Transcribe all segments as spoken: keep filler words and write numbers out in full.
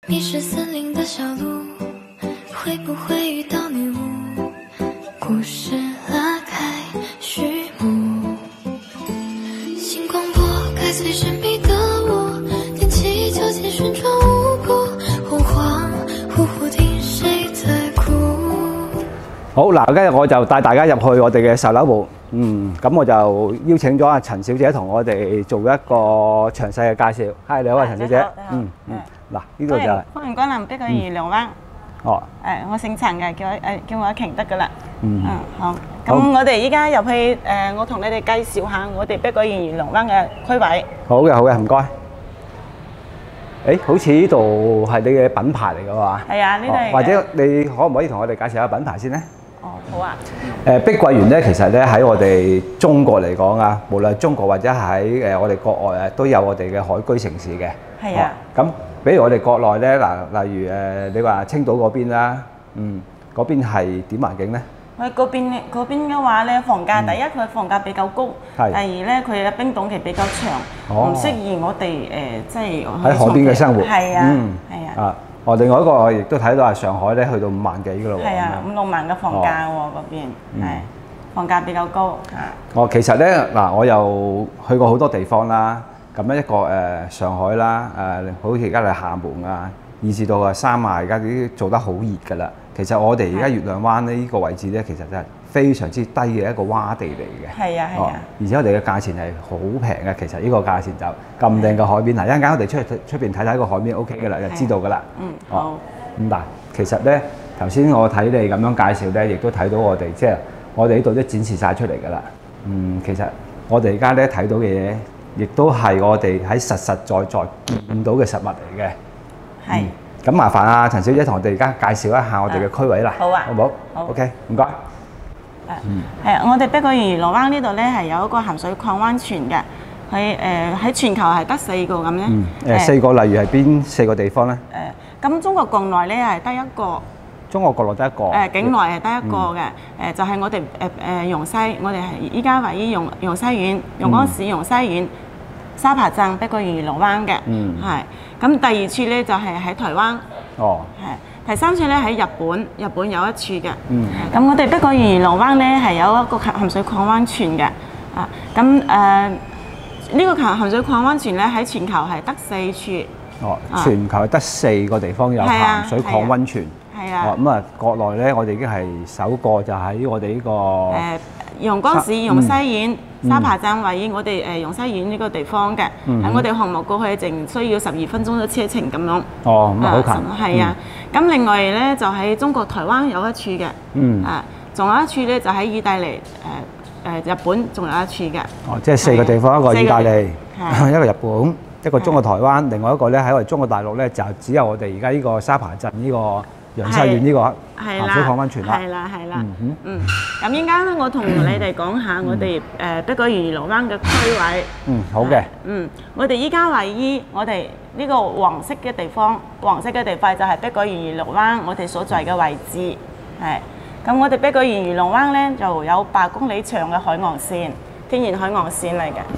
迷失森林的小路，会不会遇到女巫？故事拉开序幕，星光拨开最神秘的我，踮起脚尖旋转舞步，恍恍惚惚聽誰在哭。 好嗱，今日我就帶大家入去我哋嘅售樓部。嗯，咁我就邀請咗阿陳小姐同我哋做一個詳細嘅介紹。係，你好啊，陳小姐。嗯嗯。嗱，呢度就係歡迎光臨碧桂園龍灣。 哦。 誒，我姓陳嘅，叫誒叫我阿瓊得噶啦。 嗯。 嗯，好。咁我哋依家入去誒，我同你哋介紹下我哋碧桂園龍灣嘅區位。 好嘅，好嘅，唔該。誒，好似呢度係你嘅品牌嚟㗎嘛？ 係啊，呢度係。 或者你可唔可以同我哋介紹下品牌先咧？ 哦，好啊。 誒，碧桂園咧，其實咧喺我哋中國嚟講啊，無論中國或者喺誒我哋國外啊，都有我哋嘅海居城市嘅。 係啊。 咁，比如我哋國內咧，嗱，例如誒，你話青島嗰邊啦，嗯，嗰邊係點環境咧？ 我嗰邊嗰邊嘅話咧，房價第一佢房價比較高，第二咧佢嘅冰凍期比較長，唔適宜我哋誒即係喺海邊嘅生活。 係啊，係啊。 哦，另外一個亦都睇到係上海咧，去到五萬幾㗎咯喎。 係啊，五六萬嘅房價喎嗰邊，係房價比較高嚇。 哦，其實咧嗱，我又去過好多地方啦。咁咧一個誒上海啦，誒好似而家係廈門啊，以至到啊三亞而家啲做得好熱㗎啦。其實我哋而家月亮灣呢依個位置咧，其實真係非常之低嘅一個窪地嚟嘅。 係啊係啊。 而且我哋嘅價錢係好平嘅，其實呢個價錢就咁靚嘅海邊嗱，一陣間我哋出去出邊睇睇個海邊 O K 嘅啦，就知道㗎啦。 嗯，好。 咁嗱，其實咧頭先我睇你咁樣介紹咧，亦都睇到我哋即係我哋呢度都展示晒出嚟㗎啦。嗯，其實我哋而家咧睇到嘅嘢，亦都係我哋喺實實在在見到嘅實物嚟嘅。 係。 咁麻煩啊，陳小姐同我哋而家介紹一下我哋嘅區位啦。 好啊。 好唔好？ 好。 OK，唔該。 嗯。係啊，我哋碧桂園龍灣呢度咧係有一個鹹水礦溫泉嘅，佢誒喺全球係得四個咁咧。 嗯。誒四個，例如係邊四個地方咧？ 誒，咁中國國內咧係得一個。 中國國內得一個。誒， 境內係得一個嘅。誒，就係我哋誒誒容西，我哋係依家位於容容西縣、容光市容西縣沙扒鎮碧桂園龍灣嘅。嗯。係。咁第二處咧就係喺台灣。 哦。 係。第三處咧喺日本，日本有一處嘅。嗯。咁我哋碧桂園龍灣咧係有一個鹹水礦溫泉嘅。啊，咁誒呢個鹹水礦溫泉咧喺全球係得四處。 哦，全球得四個地方有鹹水礦溫泉。 係啊。 哦，咁啊，國內咧我哋已經係首個就喺我哋呢個誒容光市容西縣沙扒鎮位於我哋誒容西縣呢個地方嘅，喺我哋項目過去淨需要十二分鐘嘅車程咁樣。 哦，咁啊好近。 係啊，咁另外咧就喺中國台灣有一處嘅。嗯。啊，仲有一處咧就喺意大利誒誒日本仲有一處嘅。哦， 即係四個地方，一個意大利，一個日本，一個中國台灣，另外一個咧喺我哋中國大陸咧就只有我哋而家呢個沙扒鎮呢個洋西苑呢個鹹水礦溫泉啦。 係啦係啦。嗯嗯。咁依家咧，我同你哋講下我哋誒碧桂園龍灣嘅區位。 嗯，好嘅。 嗯，我哋依家位於我哋呢個黃色嘅地方，黃色嘅地塊就係碧桂園龍灣我哋所在嘅位置。係。咁我哋碧桂園龍灣咧就有八公里長嘅海岸線，天然海岸線嚟嘅。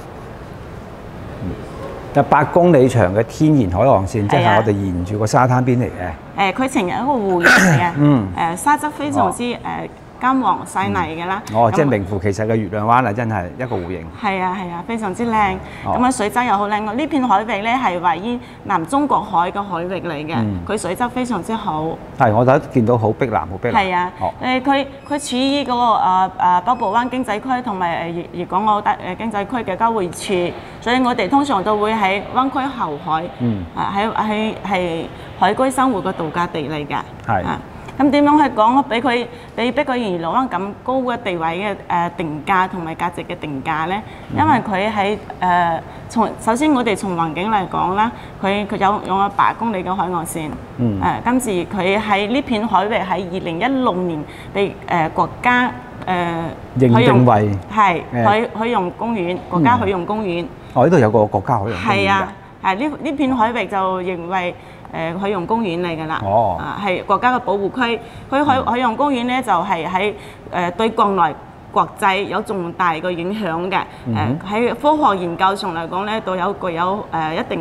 有八公里長嘅天然海岸線，即係我哋沿住個沙灘邊嚟嘅。 誒，佢呈現一個湖型嚟嘅。嗯。誒，沙質非常之誒金黃細膩嘅啦。 哦，即係名副其實嘅月亮灣啊！真係一個湖型。 係啊係啊，非常之靚。咁啊，水質又好靚。呢片海域咧係位於南中國海嘅海域嚟嘅，佢水質非常之好。 係，我睇見到好碧藍，好碧藍。 係啊。誒，佢佢處於嗰個誒誒北部灣經濟區同埋誒粵粵港澳大誒經濟區嘅交匯處，所以我哋通常都會喺灣區後海，嗯，啊喺喺係海居生活嘅度假地嚟㗎。係。咁點樣去講？俾佢俾碧桂園龍灣咁高嘅地位嘅誒定價同埋價值嘅定價咧？因為佢喺誒從首先我哋從環境嚟講啦，佢佢有有咗八公里嘅海岸線。嗯。誒，跟住佢喺呢片海域喺二零一六年被誒國家誒認定為係海海洋公園，國家海洋公園。 哦，呢度有個國家海洋公園㗎。係啊， 係呢呢片海域就認為誒海洋公園嚟㗎啦。 哦。 啊，係國家嘅保護區。佢海海洋公園咧就係喺誒對國內國際有重大嘅影響嘅。誒喺科學研究上嚟講咧，都有具有誒一定嘅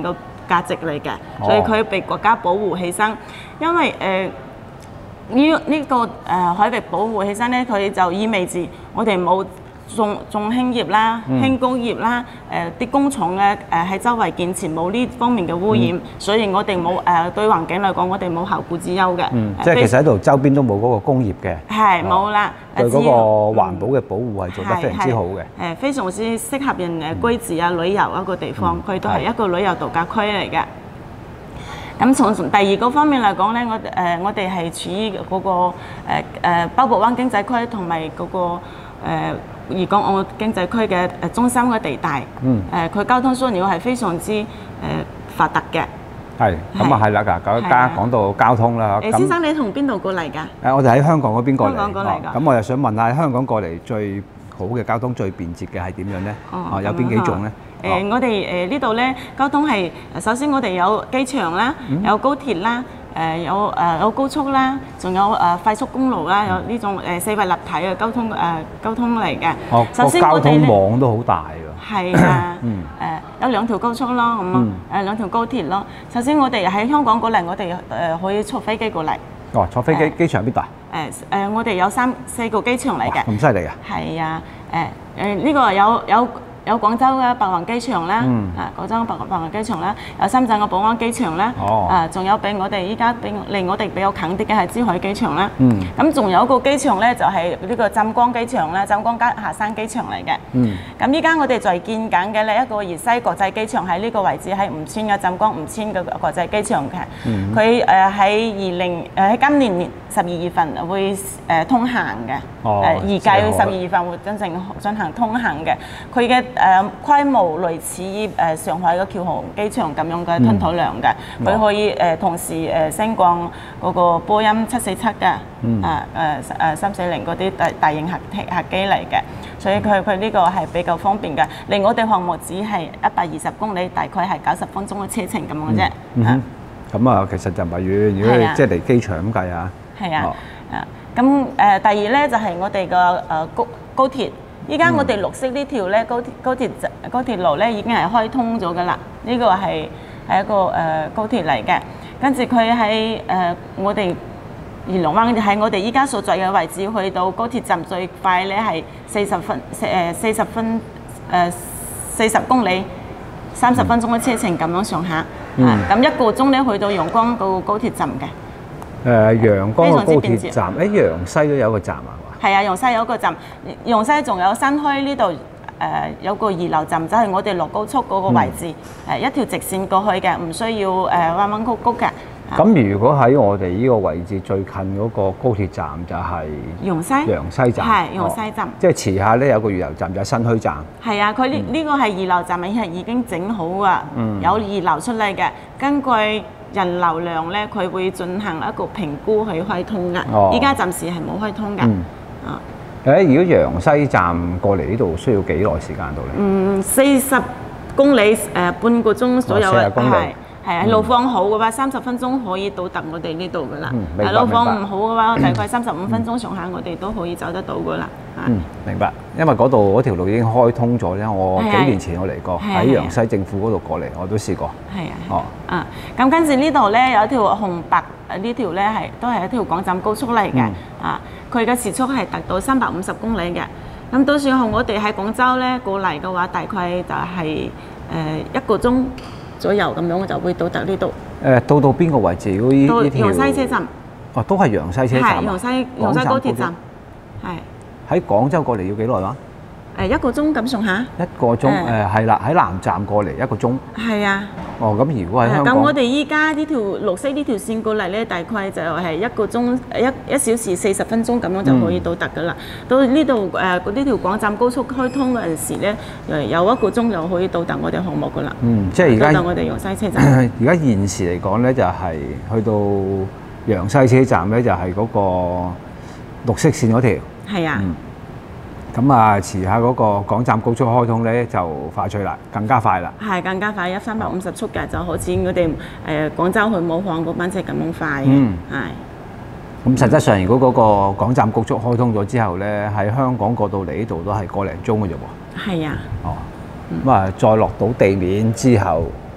價值嚟嘅，所以佢被國家保護起身。因為誒呢呢個誒、呃、海域保護起身咧，佢就意味住我哋冇重重輕業啦、輕工業啦、誒啲工廠咧誒喺周圍建設冇呢方面嘅污染，嗯、所以我哋冇誒對環境嚟講，我哋冇後顧之憂嘅。 嗯，即係其實喺度周邊都冇嗰個工業嘅。 係冇啦。 對嗰個環保嘅保護係做得非常之好嘅。誒， 非常之適合人誒居住啊、旅遊一個地方，佢、嗯、都係一個旅遊度假區嚟嘅。咁從第二個方面嚟講咧，我誒、呃、我哋係處於嗰、那個誒誒北部灣經濟區同埋嗰個誒粵港澳經濟區嘅誒中心嘅地帶。嗯。誒，佢交通樞紐係非常之誒發達嘅。係， 咁啊係啦，嗱，而家講到交通啦。 誒，先生你從邊度過嚟㗎？ 誒，我哋喺香港嗰邊過嚟。 香港過嚟㗎。 咁我又想問下，香港過嚟最好嘅交通最便捷嘅係點樣咧？哦，有邊幾種咧？ 誒，我哋誒呢度咧交通係首先我哋有機場啦，有高鐵啦，誒有誒有高速啦，仲有誒快速公路啦，有呢種誒四維立體嘅交通誒交通嚟嘅。 哦，個交通網都好大㗎。 係啊，誒有兩條高速咯，咁啊誒兩條高鐵咯。首先我哋喺香港過嚟，我哋誒可以坐飛機過嚟。 哦，坐飛機機場邊度啊？ 誒誒，我哋有三四個機場嚟嘅。 咁犀利啊！ 係啊，誒誒呢個有有。有廣州嘅白雲機場啦，啊廣州白白雲機場啦，有深圳嘅寶安機場啦，啊仲有比我哋依家比離我哋比較近啲嘅係珠海機場啦，咁仲有一個機場咧就係呢個湛江機場啦，湛江下山機場嚟嘅，咁依家我哋在建緊嘅咧一個粵西國際機場喺呢個位置喺吳川嘅湛江吳川嘅國際機場嘅，佢誒喺二零誒喺今年十二月份會誒通行嘅，誒預計十二月份會真正進行通行嘅，佢嘅誒、呃、規模類似於誒、呃、上海嘅僑航機場咁樣嘅吞吐量嘅，佢、嗯、可以誒、呃、同時誒升降嗰個波音七四七嘅，啊誒誒三四零嗰啲大大型客客機嚟嘅，所以佢佢呢個係比較方便嘅。離我哋項目只係一百二十公里，大概係九十分鐘嘅車程咁樣啫。 嗯嗯咁啊，其實就唔係遠，如果即係離機場咁計啊。 係啊，啊咁誒第二咧就係我哋個誒高高鐵。依家我哋綠色呢條咧高鐵高鐵高鐵路咧已經係開通咗㗎啦。呢個係係一個誒高鐵嚟嘅，跟住佢喺誒我哋元朗灣喺我哋依家所在嘅位置去到高鐵站最快咧係四十分誒四十分誒四十公里，三十分鐘嘅車程咁樣上下。嗯。咁一個鐘咧去到陽光個高鐵站嘅。 誒陽光個高鐵站，誒陽西都有個站啊？ 係啊，陽西有個站，陽西仲有新墟呢度誒有個二流站，就係、是、我哋落高速嗰個位置，誒、嗯、一條直線過去嘅，唔需要誒彎彎曲曲嘅。 咁如果喺我哋呢個位置最近嗰個高鐵站就係陽西， 陽西站， 係陽西站。哦、即係遲下咧有個二流站就係新墟站。係啊，佢呢呢個係二流站，係已經整好啊，嗯、有二流出嚟嘅，根據人流量咧，佢會進行一個評估去開通嘅。依家、哦、暫時係冇開通嘅。嗯啊！ 誒，如果陽西站過嚟呢度需要幾耐時間到咧？ 嗯，四十公里誒、呃，半個鐘左右嘅，係係啊。路況好嘅話，三十分鐘可以到達我哋呢度噶啦。嗯，路況唔好嘅話，大概三十五分鐘上下，我哋都可以走得到噶啦。 嗯，明白。因為嗰度嗰條路已經開通咗咧，我幾年前我嚟過，喺陽西政府嗰度過嚟，我都試過。係啊。哦。啊，咁跟住呢度咧有一條紅白誒呢條咧係都係一條廣湛高速嚟嘅。啊。佢嘅時速係達到三百五十公里嘅，咁到時候我哋喺廣州咧過嚟嘅話，大概就係誒一個鐘左右咁樣，我就會到達呢度。誒，到到邊個位置？呢呢條？陽西車站。哦，都係陽西車站。係陽西陽西高鐵站。係。喺廣州過嚟要幾耐話？誒一個鐘咁上下。一個鐘誒係啦，喺南站過嚟一個鐘。係啊。哦，咁如果喺香港，咁我哋依家呢條綠色呢條線過嚟咧，大概就係一個鐘一一小時四十分鐘咁樣就可以到達噶啦。到呢度誒呢條廣湛高速開通嗰陣時咧，誒有一個鐘就可以到達我哋項目噶啦。嗯，即係而家到達我哋陽西車站。而家現時嚟講咧，就係去到陽西車站咧，就係嗰個綠色線嗰條。係啊。咁啊，遲下嗰個廣湛高速開通咧就快脆啦，更加快啦。係更加快，一三百五十速嘅，就好似我哋誒廣州去武漢嗰班車咁樣快嘅。嗯，係。咁實質上，如果嗰個廣湛高速開通咗之後咧，喺香港過到嚟呢度都係個零鐘嘅啫喎。係啊。哦。咁啊，再落到地面之後，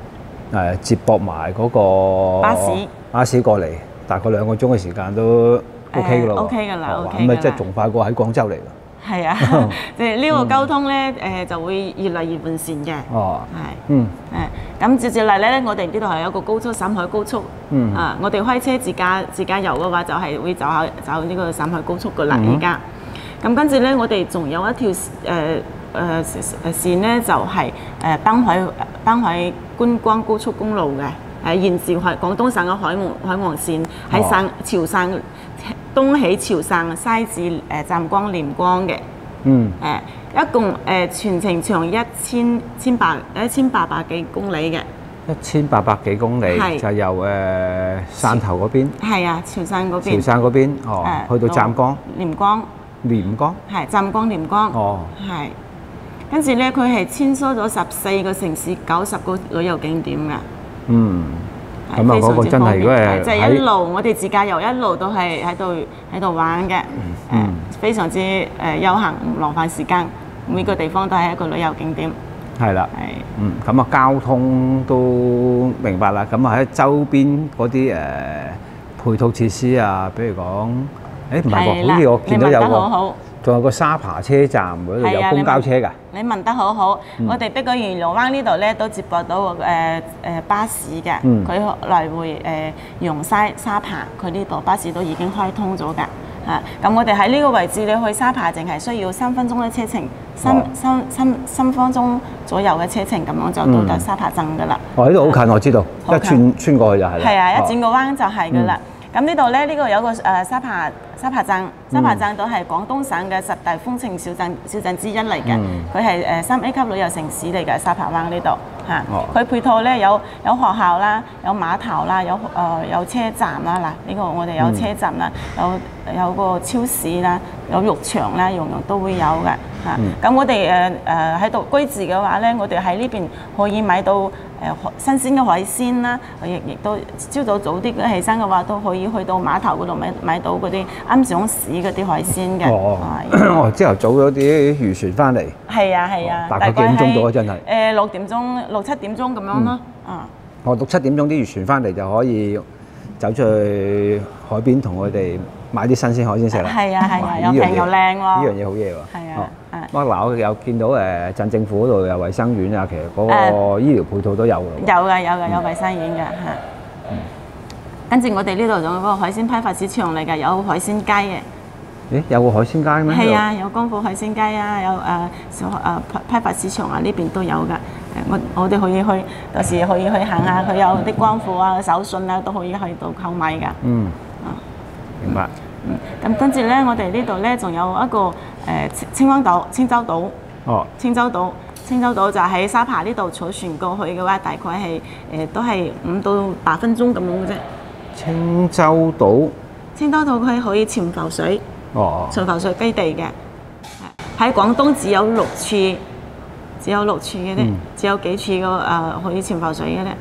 誒接駁埋嗰個巴士巴士過嚟，大概兩個鐘嘅時間都 OK 㗎咯喎。 OK 㗎啦哦 OK 㗎啦咁啊，即係仲快過喺廣州嚟㗎。 係啊，即係呢個交通咧誒就會越嚟越完善嘅。 哦， 係。 嗯， 誒咁照照例咧，我哋呢度係有一個高速沈海高速。 嗯啊，我哋開車自駕自駕遊嘅話，就係會走下走呢個沈海高速㗎啦。 嗯而家咁跟住咧，我哋仲有一條誒誒誒線咧，就係誒濱海濱海觀光高速公路嘅。誒沿接海廣東省嘅海岸海岸線，喺省潮汕東起潮汕，西至誒湛江廉江嘅。 嗯， 誒一共誒全程長一千千八一千八百幾公里嘅。 一千八百幾公里係就由誒汕頭嗰邊， 係啊，潮汕嗰邊。 潮汕嗰邊，哦， 誒去到湛江、 廉江， 廉江， 係湛江廉江。 哦， 係。跟住咧，佢係穿梭咗十四個城市、九十個旅遊景點㗎。 嗯， 係咁啊非常之嗰個真係方便如果係即係一喺路我哋自駕遊一路都係喺度喺度玩嘅，誒、 嗯非常之誒悠閒，唔浪費時間。每個地方都係一個旅遊景點， 係啦。 係嗯，咁啊交通都明白啦。咁啊喺周邊嗰啲誒配套設施啊，比如講，誒唔係喎， 係啦好似我見到你問有個， 得好好。 仲有個沙扒車站嗰度有係啊公交車㗎。 你問得好好， 嗯我哋碧果園龍灣呢度咧都接駁到誒誒、呃呃巴士嘅， 嗯佢、來回誒用沙沙扒，佢呢度巴士都已經開通咗㗎。啊，咁我哋喺呢個位置，你去沙扒淨係需要三分鐘嘅車程，三哦三三三分鐘左右嘅車程，咁樣就到達沙扒鎮㗎啦。 哦，呢度好近，我知道，一好近穿穿過去就係啦。 係啊，一哦轉個彎就係㗎啦。咁呢度咧，呢個有個誒沙扒沙扒鎮，沙扒鎮都係廣東省嘅十大風情小鎮小鎮之一嚟嘅。 嗯佢係誒三 A 級旅遊城市嚟嘅沙扒灣呢度嚇。 哦佢配套咧有有學校啦，有碼頭啦，有誒、呃、有車站啦。嗱，呢個我哋有車站啦，有有個超市啦，有浴場啦，樣樣都會有嘅嚇。咁、我哋誒誒喺度居住嘅話咧，我哋喺呢邊可以買到誒新鮮嘅海鮮啦，亦亦都朝早早啲起身嘅話，都可以去到碼頭嗰度買買到嗰啲啱上市嗰啲海鮮嘅。 哦係哦，朝頭早嗰啲漁船翻嚟， 係啊係啊， 大概幾點鐘到啊真係誒六點鐘六七點鐘咁樣咯。啊， 我六七點鐘啲漁船翻嚟就可以走出去海邊同佢哋買啲新鮮海鮮食啦。 係啊係啊， 哇呢樣嘢又平又靚喎。 呢樣嘢好嘢喎。 係啊哦啊哇嗱，我有見到誒鎮政府嗰度有衛生院啊，其實嗰個醫療配套都有㗎喎。 有嘅有嘅有衞生院嘅嚇。跟住我哋呢度仲有個海鮮批發市場嚟㗎，有海鮮街嘅。 咦，有個海鮮街咩？ 係啊，有功夫海鮮街啊，有誒小誒批批發市場啊，呢邊都有㗎。誒，我我哋可以去，到時可以去行下，佢有啲光褲啊、手信啊，都可以去到購買㗎。 嗯，明白。 嗯，咁跟住咧，我哋呢度咧仲有一個誒青青灣島、青洲島、 哦， 青洲島、青洲島就喺沙扒呢度坐船過去嘅話，大概係誒都係五到八分鐘咁樣嘅啫。 青洲島。 青洲島佢可以潛浮水。 哦。 潛浮水基地嘅，喺廣東只有六處，只有六處嘅啫， 嗯只有幾處個誒可以潛浮水嘅咧。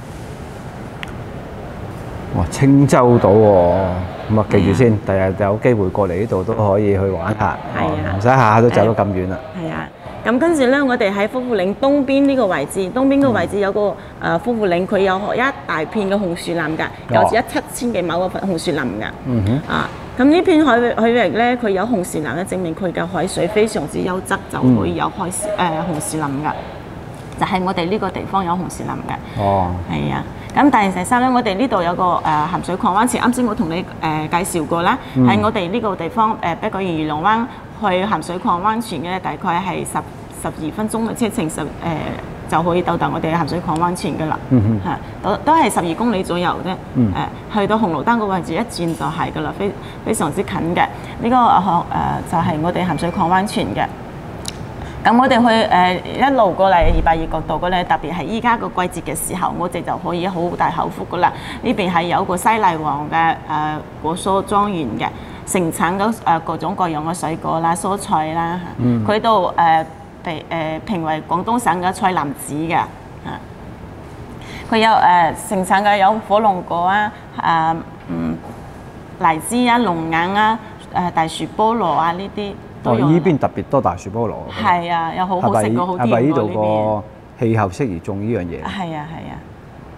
哇！青洲島喎，咁啊記住先，第日有機會過嚟呢度都可以去玩下， 係啊哦唔使下下都走到咁遠啦。 係啊，咁跟住咧，我哋喺夫婦嶺東邊呢個位置，東邊個位置有個誒夫婦嶺，佢有一大片嘅紅樹林㗎，有一七千幾畝嘅紅樹林㗎。 嗯哼。 啊，咁呢片海域海域咧，佢有紅樹林咧，證明佢嘅海水非常之優質，就可以有海樹誒、呃、紅樹林㗎。就係、我哋呢個地方有紅樹林嘅。 哦。 係啊，咁第第三咧，我哋呢度有個誒鹹水礦灣池，啱先我同你誒、呃、介紹過啦，喺、我哋呢個地方誒碧果園魚龍灣去鹹水礦灣泉嘅，大概係十十二分鐘嘅車程，十誒、呃、就可以到達我哋鹹水礦灣泉㗎啦。 嗯嚇，都都係十二公里左右啫。誒、 嗯去到紅綠燈個位置一轉就係㗎啦，非非常之近嘅。呢、個誒誒、呃、就係、我哋鹹水礦灣泉嘅。咁我哋去誒、呃、一路過嚟二百二角道嗰咧，特別係依家個季節嘅時候，我哋就可以好大口福噶啦。呢邊係有個西麗王嘅誒、呃、果蔬莊園嘅，盛產咗誒各種各樣嘅水果啦、蔬菜啦嚇。佢度誒被誒評為廣東省嘅菜籃子嘅嚇。佢有誒、呃、盛產嘅有火龍果啊、誒嗯荔枝啊、龍眼啊、誒大樹菠蘿啊呢啲。 哦，依邊特別多大樹菠蘿。 係啊，又好好食個好甜喎係咪呢度呢邊。 個氣候適宜種呢樣嘢？ 係啊係啊，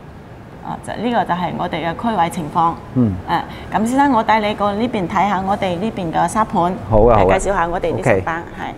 啊，就呢個就係我哋嘅區位情況。 嗯。 誒，咁先生，我帶你過呢邊睇下我哋呢邊嘅沙盤。 好啊，好啊。 介紹下我哋啲石板係。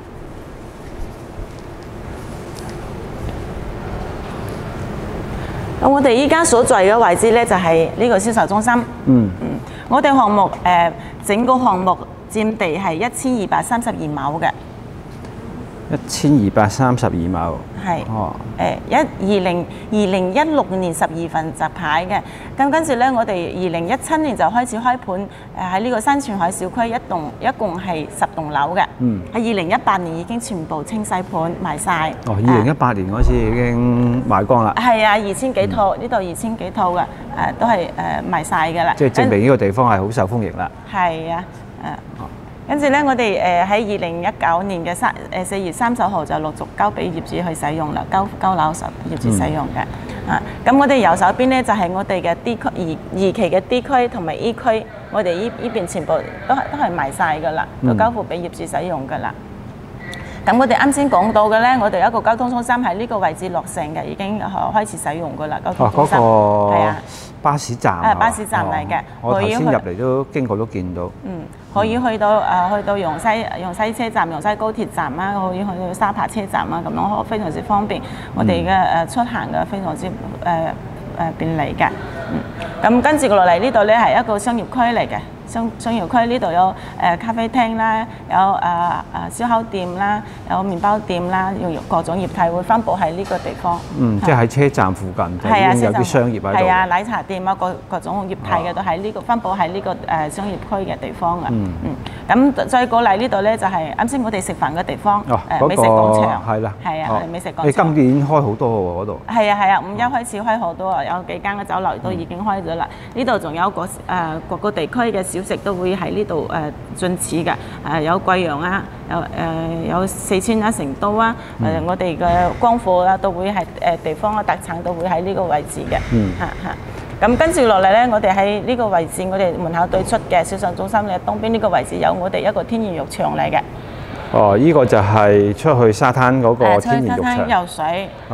咁我哋依家所在嘅位置咧，就係呢個銷售中心。 嗯。 嗯。我哋項目誒整個項目佔地係一千二百三十二畝嘅。 一千二百三十二畝。 係。 哦。 誒一二零二零一六年十二月份集牌嘅，咁跟住咧，我哋二零一七年就開始開盤，誒喺呢個新前海小區一棟一共係十棟樓嘅。嗯。喺二零一八年已經全部清洗盤賣晒。 哦，二零一八年嗰時已經賣光啦。 係啊，二千幾套，呢度二千幾套嘅，誒都係誒賣晒㗎啦。 即係證明呢個地方係好受歡迎啦。 係啊，誒。跟住咧，我哋誒喺二零一九年嘅三誒四月三十號就陸續交俾業主去使用啦，交交樓實業主使用嘅。嗯、啊，咁我哋右手邊咧就係、是、我哋嘅 D 區二二期嘅 D 區同埋 E 區，我哋依依邊全部都係都係賣晒㗎啦，都交付俾業主使用㗎啦。咁、嗯、我哋啱先講到嘅咧，我哋一個交通中心喺呢個位置落成嘅，已經開始使用㗎啦。交通中心係、 哦那個、 啊， 巴士站啊，巴士站嚟嘅、哦。 我頭先入嚟都經過都見到。 嗯。可以去到誒、呃、去到容西容西車站、容西高鐵站啦，可以去到沙扒車站啦，咁樣非常之方便。我哋嘅誒出行嘅非常之誒誒、呃呃、便利嘅。嗯，咁跟住落嚟呢度咧係一個商業區嚟嘅。商商業區呢度有誒咖啡廳啦，有誒誒燒烤店啦，有麵包店啦，用各種業態會分佈喺呢個地方。 嗯，即係喺車站附近就已經有啲商業喺度。 係啊，奶茶店啊，各各種業態嘅都喺呢個分佈喺呢個誒商業區嘅地方嘅。嗯嗯。咁再過嚟呢度咧就係啱先我哋食飯嘅地方。哦，誒美食廣場。係啦。係啊，我哋美食廣場。 你今年開好多喎嗰度。 係啊係啊，五一開始開好多啊，有幾間嘅酒樓都已經開咗啦。呢度仲有個誒各個地區嘅小食都會喺呢度誒進駐嘅，誒有貴陽啊，有誒有四川啊、成都啊，誒、嗯、我哋嘅光火啊都會係誒地方嘅特產都會喺呢個位置嘅，嚇嚇。咁跟住落嚟咧，我哋喺呢個位置，我哋門口對出嘅銷售中心嘅東邊呢個位置有我哋一個天然浴場嚟嘅。 哦，依、這個就係出去沙灘嗰個天然浴場。 游水。 哦。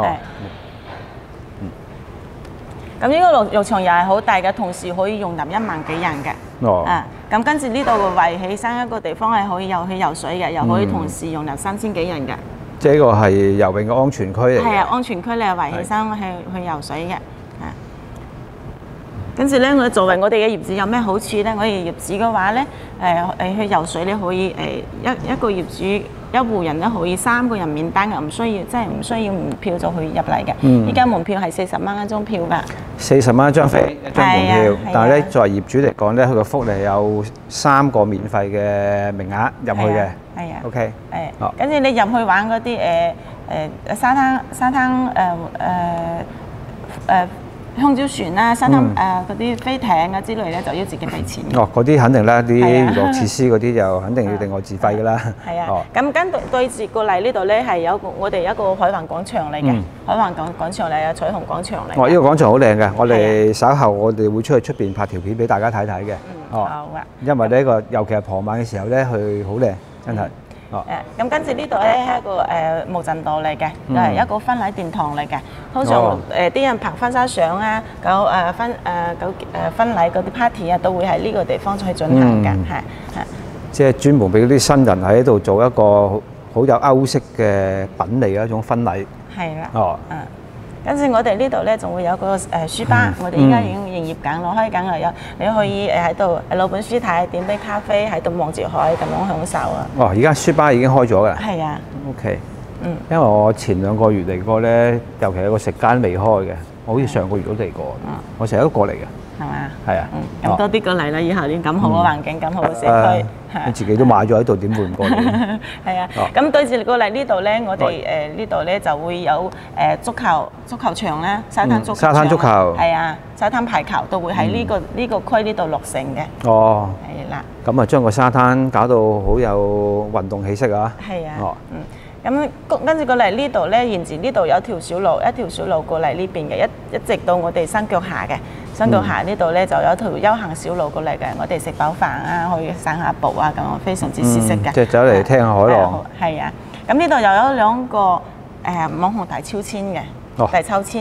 咁呢個浴場又係好大嘅，同時可以容納一萬幾人嘅。哦。啊，咁跟住呢度圍起身一個地方係可以又去游水嘅，又可以同時容納三千幾人嘅。 即係呢個係游泳嘅安全區嚟。係啊，安全區你係圍起身去去游水嘅。啊。跟住咧，我作為我哋嘅業主有咩好處咧？我哋業主嘅話咧，誒誒去游水你可以誒一一個業主一戶人咧可以三個人免單嘅，唔需要即係唔需要門票就可以入嚟嘅。依家門票係四十蚊一張票㗎。四十蚊一張飛，一張門票。但係咧，作為業主嚟講咧，佢個福利有三個免費嘅名額入去嘅。係啊。OK。誒。跟住你入去玩嗰啲誒誒沙灘沙灘誒誒誒。香蕉船啦、沙灘誒嗰啲飛艇啊之類咧，就要自己俾錢。哦，嗰啲肯定啦，啲娛樂設施嗰啲就肯定要另外自費㗎啦。係啊。咁跟對對住過嚟呢度咧，係有個我哋一個海環廣場嚟嘅，海環廣廣場嚟啊，彩虹廣場嚟。哦，呢個廣場好靚嘅，我哋稍後我哋會出去出邊拍條片俾大家睇睇嘅。哦。好啊。因為呢個尤其係傍晚嘅時候咧，佢好靚，真係。哦，誒咁跟住呢度咧係一個誒無盡道嚟嘅，又係一個婚禮殿堂嚟嘅。通常誒啲人拍婚紗相啊，搞誒婚誒搞誒婚禮嗰啲 party 啊，都會喺呢個地方去進行嘅，係係。即係專門俾嗰啲新人喺度做一個好有歐式嘅品味嘅一種婚禮。係啦。哦。嗯。跟住我哋呢度咧，仲會有個誒書吧，我哋依家已經營業緊咯，開緊啦，有你可以誒喺度攞本書睇，點杯咖啡喺度望住海咁樣享受啊！哦，而家書吧已經開咗㗎啦。係啊。OK。嗯。因為我前兩個月嚟過咧，尤其係個食間未開嘅，我好似上個月都嚟過。嗯。我成日都過嚟嘅。係嘛？係啊。嗯。咁多啲過嚟啦，以後啲咁好嘅環境，咁好嘅社區。你自己都買咗喺度，點會唔過嚟？係啊，咁對住過嚟呢度咧，我哋誒呢度咧就會有誒足球足球場啦，沙灘足球場，沙灘足球係啊，沙灘排球都會喺呢個呢個區呢度落成嘅。哦，係啦。咁啊，將個沙灘搞到好有運動氣息啊！係啊。哦。嗯。咁跟住過嚟呢度咧，沿住呢度有條小路，一條小路過嚟呢邊嘅，一一直到我哋山腳下嘅。山腳下呢度咧就有條休閒小路過嚟嘅，我哋食飽飯啊，去散下步啊，咁樣非常之舒適嘅。即係走嚟聽下海浪。係啊，咁呢度又有兩個誒網紅大超籤嘅，大抽籤嘅。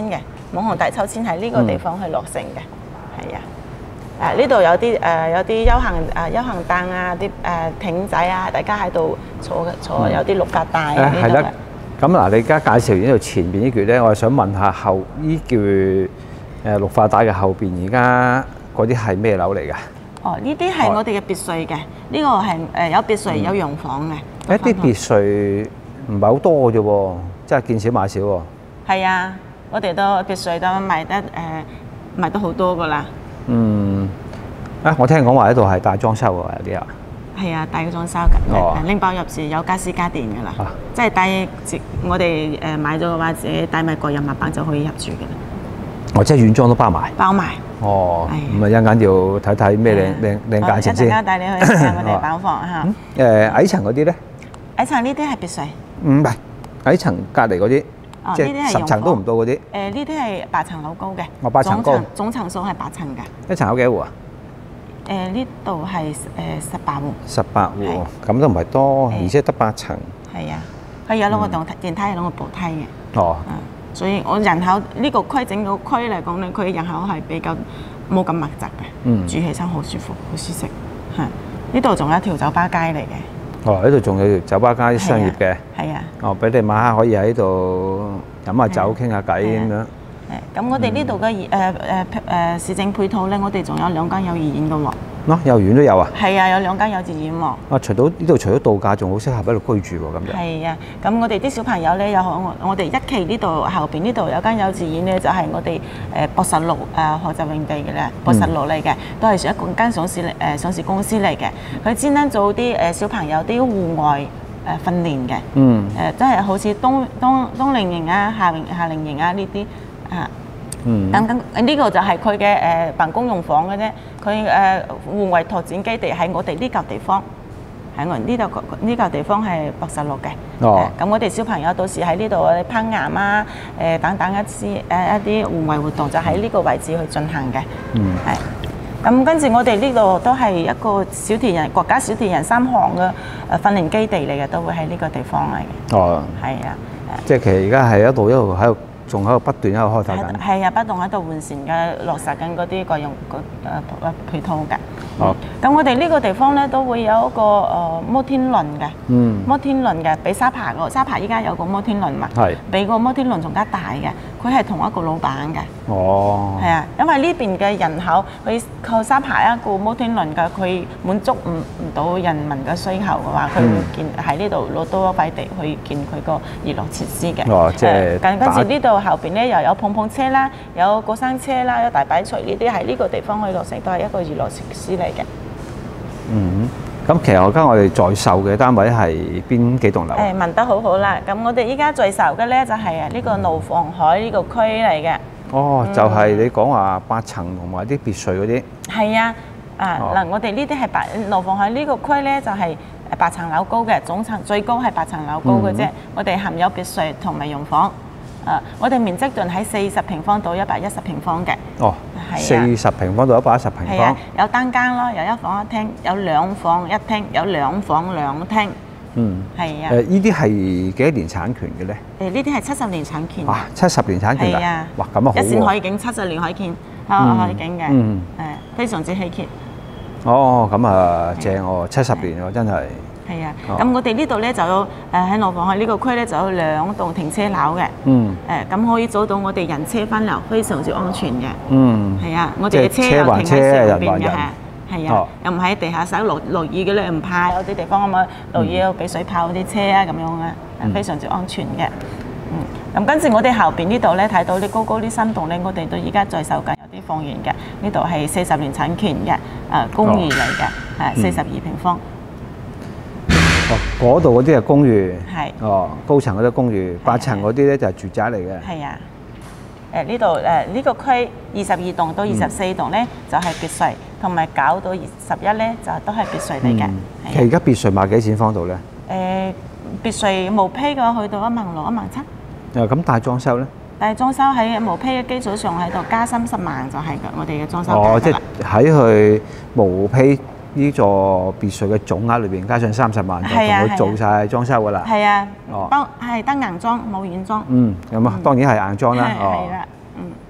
網紅大抽籤喺呢個地方去落成嘅，係啊。誒呢度有啲誒、呃、有啲休閒誒、呃、休閒凳啊，啲誒、呃、艇仔啊，大家喺度坐坐，有啲綠化帶啊呢度嘅。 咁嗱，你而家介紹完呢度前邊呢橛咧，我係想問下後呢橛誒綠化帶嘅後邊，而家嗰啲係咩樓嚟㗎？ 哦，呢啲係我哋嘅別墅嘅，呢個係誒有別墅有洋房嘅。 誒啲別墅唔係好多嘅啫喎，即係見少買少喎。 係啊，我哋都別墅都賣得誒賣得好多㗎啦。 嗯，啊，我聽講話呢度係大裝修喎，有啲啊。係啊，大裝修㗎，拎包入住有家私家電㗎啦，啊、即係帶我哋誒買咗嘅話，自己帶埋個人物板就可以入住㗎啦。 哦，即係軟裝都包埋。 包埋。 哦，咁啊一陣間要睇睇咩靚靚靚價錢先。一陣間帶你去睇下我哋板房嚇。誒矮層嗰啲咧？矮層呢啲係別墅。唔係，矮層隔離嗰啲，即係十層都唔到嗰啲。誒呢啲係八層樓高嘅。哦，八層高。總層數係八層㗎。一層有幾多戶啊？誒呢度係誒十八戶。十八戶，咁都唔係多，而且得八層。係啊，佢有兩個電電梯，有兩個步梯嘅。哦。所以我人口呢個區整個區嚟講咧，佢人口係比較冇咁密集嘅，嗯、住起身好舒服，好舒適。係呢度仲有一條酒吧街嚟嘅。哦，呢度仲有條酒吧街商業嘅。係啊。哦，俾你晚黑可以喺度飲下酒、傾下偈咁樣。誒，咁我哋呢度嘅誒誒誒市政配套咧，我哋仲有兩間幼兒園嘅喎。咯，幼兒園都有啊？係啊，有兩間幼稚園喎。啊，除到呢度除咗度假，仲好適合喺度居住喎，咁樣。係啊，咁我哋啲小朋友咧，有我我哋一期呢度後邊呢度有間幼稚園咧，就係我哋誒博實路誒學習用地嘅咧，博實路嚟嘅，都係一間上市誒上市公司嚟嘅。佢專登做啲誒小朋友啲戶外誒訓練嘅。嗯。誒，即係好似冬冬冬令營啊、夏令夏令營啊呢啲啊。嗯，咁咁呢個就係佢嘅誒辦公用房嘅啫。佢誒戶外拓展基地喺我哋呢嚿地方，喺我呢度呢嚿地方係博實路嘅。哦，咁我哋小朋友到時喺呢度攀岩啊，誒等等一啲誒一啲戶外活動就喺呢個位置去進行嘅。嗯，係。咁跟住我哋呢度都係一個小田人國家小田人三項嘅誒訓練基地嚟嘅，都會喺呢個地方嚟嘅。哦，係啊，即係其實而家係一路一路喺度。仲喺度不斷喺度開發緊，係啊，不斷喺度完善嘅落實緊嗰啲各樣個誒誒配套嘅。哦，咁我哋呢個地方咧都會有一個誒摩天輪嘅，嗯，摩天輪嘅，比沙扒個沙扒依家有個摩天輪嘛，係，比個摩天輪仲加大嘅，佢係同一個老闆嘅。哦，係啊，因為呢邊嘅人口，佢靠沙扒一個摩天輪嘅，佢滿足唔唔到人民嘅需求嘅話，佢會建喺呢度攞多一塊地去建佢個娛樂設施嘅。哦，即係跟跟住呢度後邊咧又有碰碰車啦，有過山車啦，有大擺錘呢啲喺呢個地方可以落成，都係一個娛樂設施嚟嘅。嗯，咁其實而家我哋在售嘅單位係邊幾棟樓？誒，問得好好啦。咁我哋依家在售嘅咧就係啊呢個怒放海呢個區嚟嘅。哦，就係你講話八層同埋啲別墅嗰啲。係啊，啊嗱，我哋呢啲係八怒放海呢個區咧就係誒八層樓高嘅，總層最高係八層樓高嘅啫。我哋含有別墅同埋洋房。誒，我哋面積仲喺四十平方到一百一十平方嘅。哦，係啊，四十平方到一百一十平方。係啊，有單間咯，有一房一廳，有兩房一廳，有兩房兩廳。嗯，係啊。誒，呢啲係幾多年產權嘅咧？誒，呢啲係七十年產權。哇，七十年產權㗎？係啊。哇，咁啊好喎。一線海景七十年海景，海景嘅。嗯。誒，非常之稀缺。哦，咁啊正喎，七十年喎，真係。係啊，咁我哋呢度咧就有誒喺怒放海呢個區咧就有兩棟停車樓嘅。嗯。誒，咁可以做到我哋人車分流，非常之安全嘅。嗯。係啊，我哋嘅車又停喺上邊嘅嚇。係啊。又唔喺地下室，落落雨嘅咧唔怕，有啲地方咁啊落雨有俾水泡嗰啲車啊咁樣啊，非常之安全嘅。嗯。咁跟住我哋後邊呢度咧睇到啲高高啲新棟咧，我哋都而家在售緊，有啲放完嘅。呢度係四十年產權嘅誒公寓嚟嘅，係四十二平方。哦，嗰度嗰啲係公寓，係哦，高層嗰啲公寓，八層嗰啲咧就係住宅嚟嘅。係啊，誒呢度誒呢個區二十二棟到二十四棟咧就係別墅，同埋九到二十一咧就都係別墅嚟嘅。其實而家別墅賣幾錢方度咧？誒別墅毛坯嘅去到一萬六、一萬七。誒咁大裝修咧？但係裝修喺毛坯嘅基礎上喺度加三十萬就係我哋嘅裝修價啦。哦，即係喺佢毛坯呢座別墅嘅總額裏邊加上三十萬，就同佢做曬裝修㗎啦。係啊，哦，係得硬裝冇軟裝。嗯，咁啊，當然係硬裝啦。哦，係啦，嗯。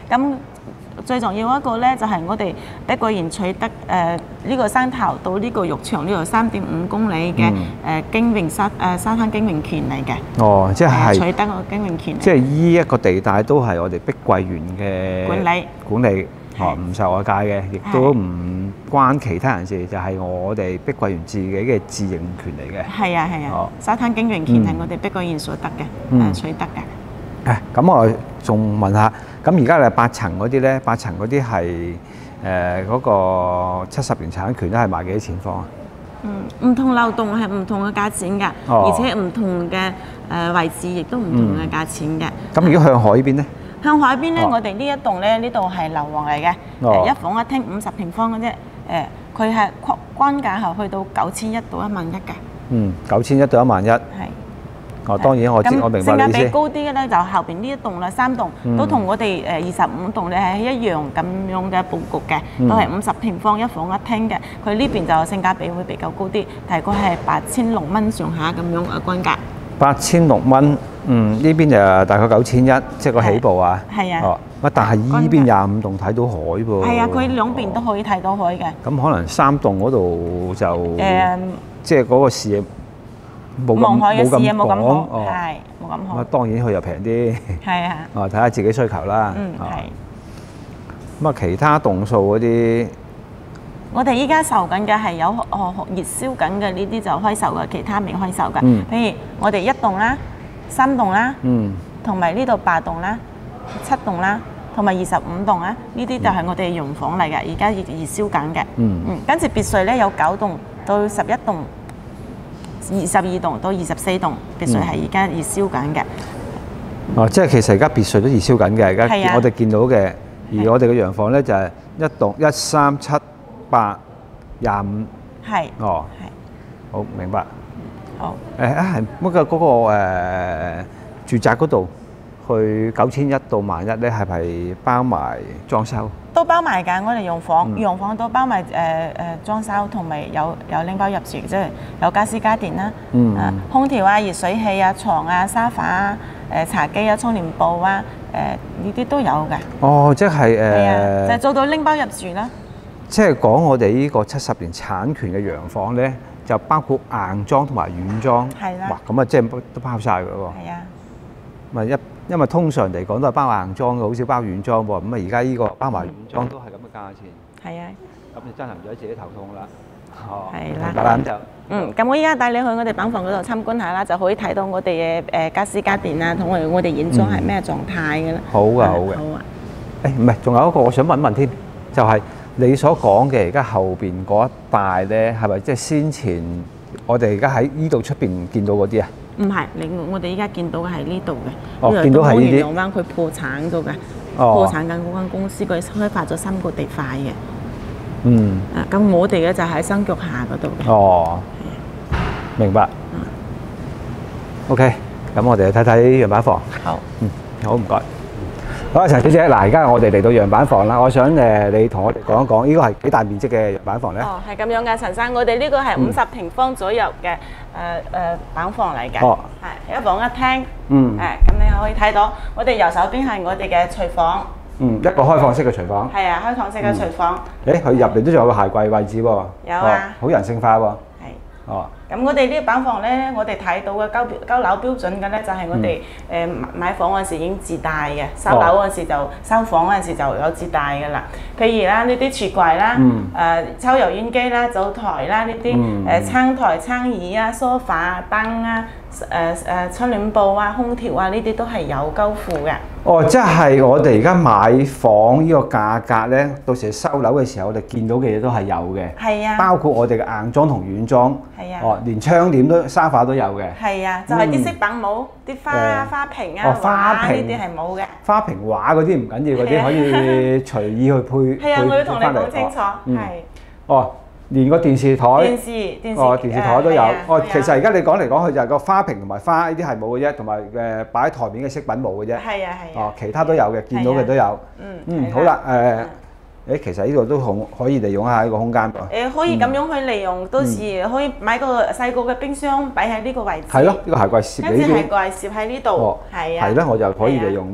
咁最重要一個咧，就係、是、我哋碧桂園取得誒呢、呃這個山頭到呢個浴場呢度三點五公里嘅誒、嗯呃、經營沙誒、呃、沙灘經營權嚟嘅。 哦，即係取得個經營權。 即係依一個地帶都係我哋碧桂園嘅管理管理，哦唔受外界嘅，亦都唔關其他人事，就係、是、我哋碧桂園自己嘅自營權嚟嘅。 係啊係啊， 哦、 沙灘經營權係我哋碧桂園所得嘅，誒、嗯、取得嘅。 誒咁我仲問下，咁而家你八層嗰啲咧，八層嗰啲係誒嗰個七十年產權都係賣幾多錢方啊？ 嗯，唔同樓棟係唔同嘅價錢㗎， 哦、 而且唔同嘅誒位置亦都唔同嘅價錢嘅。咁、 嗯、如果向海邊咧？ 向海邊咧， 哦、 我哋呢一棟咧，呢度係樓王嚟嘅， 哦、 一房一廳五十平方嘅啫。誒，佢係均價係去到九千一到一萬一嘅。嗯， 九千一到一萬一。係。哦，當然我知，我明白你意思。性價比高啲嘅咧，就後邊呢一棟啦，三棟、嗯、都同我哋誒二十五棟咧係一樣咁樣嘅佈局嘅，嗯、都係五十平方一房一廳嘅。佢呢邊就性價比會比較高啲，大概係八千六蚊上下咁樣嘅均價。八千六蚊，嗯，呢邊就大概九千一，即係個起步啊。係啊。哦，乜但係依邊廿五棟睇到海噃。係啊，佢兩邊都可以睇到海嘅。咁、哦、可能三棟嗰度就誒，嗯、即係嗰個視野。望海嘅視野冇咁好，係冇咁好。咁啊當然佢又平啲，係啊。哦，睇下自己需求啦。嗯，係。咁啊，其他棟數嗰啲，我哋依家售緊嘅係有哦熱銷緊嘅呢啲就開售嘅，其他未開售嘅。嗯。譬如我哋一棟啦、三棟啦，嗯，同埋呢度八棟啦、七棟啦，同埋二十五棟啦，呢啲就係我哋洋房嚟嘅，而家熱熱銷緊嘅。嗯。嗯，跟住別墅咧有九棟到十一棟。二十二棟到二十四棟別墅係而家熱銷緊嘅。哦，即係其實而家別墅都熱銷緊嘅。而家我哋見到嘅，而我哋嘅洋房咧就係一棟一三七八廿五。係。哦。係。好，明白。好。誒啊，係乜嘅嗰個誒住宅嗰度去九千一到萬一咧，係咪包埋裝修？都包埋㗎，我哋洋房，洋房都包埋誒誒裝修，同埋有有拎包入住，即係有家私家電啦，啊空調啊、熱水器啊、床啊、沙發啊、誒茶几啊、窗簾布啊，誒呢啲都有嘅。哦，即係誒，就係做到拎包入住啦。即係講我哋呢個七十年產權嘅洋房咧，就包括硬裝同埋軟裝。係啦。哇，咁啊，即係都包晒㗎喎。係啊。咪一。因為通常嚟講都係包硬裝嘅，好少包軟裝喎。咁啊，而家呢個包埋軟裝都係咁嘅價錢。係啊。咁你真係唔使自己頭痛啦。哦。係啦。咁就嗯，咁我依家帶你去我哋板房嗰度參觀下啦，就可以睇到我哋嘅誒家私家電啊，同埋我哋軟裝係咩狀態嘅啦。好嘅，好嘅。好啊。誒唔係，仲有一個我想問一問添，就係你所講嘅而家後邊嗰一帶咧，係咪即係先前我哋而家喺呢度出邊見到嗰啲啊？唔係，你我哋依家見到嘅係呢度嘅。哦，見到係呢啲。元朗灣佢破產咗嘅，破產緊嗰間公司，佢開發咗三個地塊嘅。嗯。啊，咁我哋嘅就喺新腳下嗰度嘅。哦。明白。嗯。OK，咁我哋睇睇樣板房。好。嗯，好，唔該。好啊，陳小姐，嗱，而家我哋嚟到樣板房啦，我想誒你同我哋講一講，呢個係幾大面積嘅樣板房咧？哦，係咁樣嘅，陳生，我哋呢個係五十平方左右嘅誒誒板房嚟嘅。哦。係一房一廳。嗯。誒，咁你可以睇到，我哋右手邊係我哋嘅廚房。嗯，一個開放式嘅廚房。係啊，開放式嘅廚房。誒，佢入邊都仲有個鞋櫃位置喎。有啊。好人性化喎。係。哦。咁我哋呢個板房咧，我哋睇到嘅交標交樓標準嘅咧，就係我哋誒買房嗰陣時已經自帶嘅，收樓嗰陣時就收房嗰陣時就有自帶嘅啦。譬如啦，呢啲櫥櫃啦，誒抽油煙機啦、灶台啦，呢啲誒餐台、餐椅啊、梳化啊、燈啊、誒誒窗簾布啊、空調啊，呢啲都係有交付嘅。哦，即係我哋而家買房呢個價格咧，到時收樓嘅時候，我哋見到嘅嘢都係有嘅。係啊。包括我哋嘅硬裝同軟裝。係啊。哦，連窗簾都沙發都有嘅。係啊，就係啲飾品冇，啲花啊、花瓶啊、畫呢啲係冇嘅。花瓶畫嗰啲唔緊要，嗰啲可以隨意去配。係啊，我要同你講清楚。係。哦。連個電視台，電視電視哦電視台都有。哦，其實而家你講嚟講去就係個花瓶同埋花呢啲係冇嘅啫，同埋誒擺喺台面嘅飾品冇嘅啫。係啊係啊。哦，其他都有嘅，見到嘅都有。嗯嗯，好啦，誒誒，其實呢度都可可以利用下呢個空間噃。誒，可以咁樣去利用，到時可以買個細個嘅冰箱擺喺呢個位置。係咯，呢個鞋櫃攝喺呢邊。跟住鞋櫃攝喺呢度。哦，係啊。係啦，我就可以利用喎。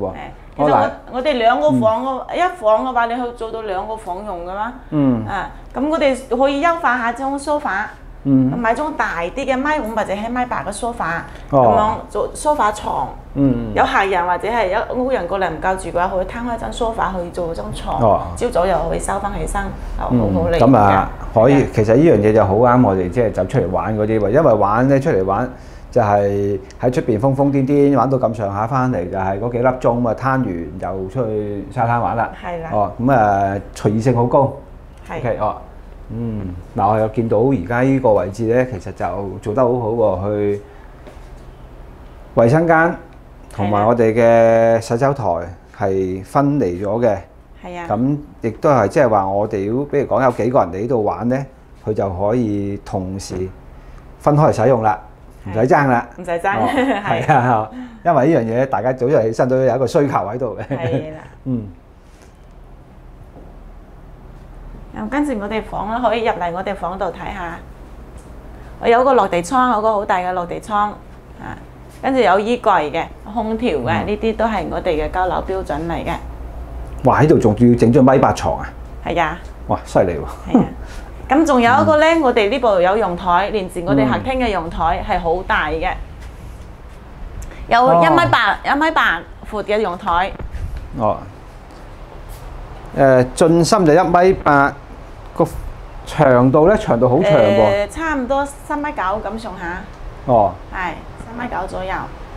其實我我哋兩個房嘅、嗯、一房嘅話，你可以做到兩個房用㗎嘛。嗯。啊，咁我哋可以優化下張梳化。嗯。買張大啲嘅米五或者係米八嘅梳化，咁、哦、樣做梳化床。嗯。有客人或者係有屋人過嚟唔夠住嘅話，可以攤開張梳化去做張床。哦。朝早又可以收翻起身，又好好利。 咁啊，可以。其實呢樣嘢就好啱我哋即係走出嚟玩嗰啲喎，因為玩咧出嚟玩。就係喺出邊瘋瘋癲癲玩到咁上下，翻嚟就係嗰幾粒鐘咁啊，攤完就出去沙灘玩啦。係啦。哦，咁啊隨意性好高。係。OK，哦，嗯，嗱我又見到而家呢個位置咧，其實就做得好好喎，去衞生間同埋我哋嘅洗手台係分離咗嘅。係啊。咁亦都係即係話我哋如果比如講有幾個人嚟呢度玩咧，佢就可以同時分開嚟使用啦。唔使爭啦， 唔使爭， 係啊，因為呢樣嘢大家早上起身都有一個需求喺度嘅。係啦，嗯。 咁跟住我哋房啦，可以入嚟我哋房度睇下。我有個落地窗，有個好大嘅落地窗，啊，跟住有衣櫃嘅、空調嘅，呢啲都係我哋嘅交樓標準嚟嘅。 哇！喺度仲要整張米八床啊？ 係啊。 哇！犀利喎。係啊。 咁仲有一個咧，我哋呢部有陽台，連住我哋客廳嘅陽台係好大嘅，有一米八、一米八闊嘅陽台。 哦。誒，進深就一米八，個長度咧，長度好長喎。 誒，差唔多三米九咁上下。 哦。 係三米九左右。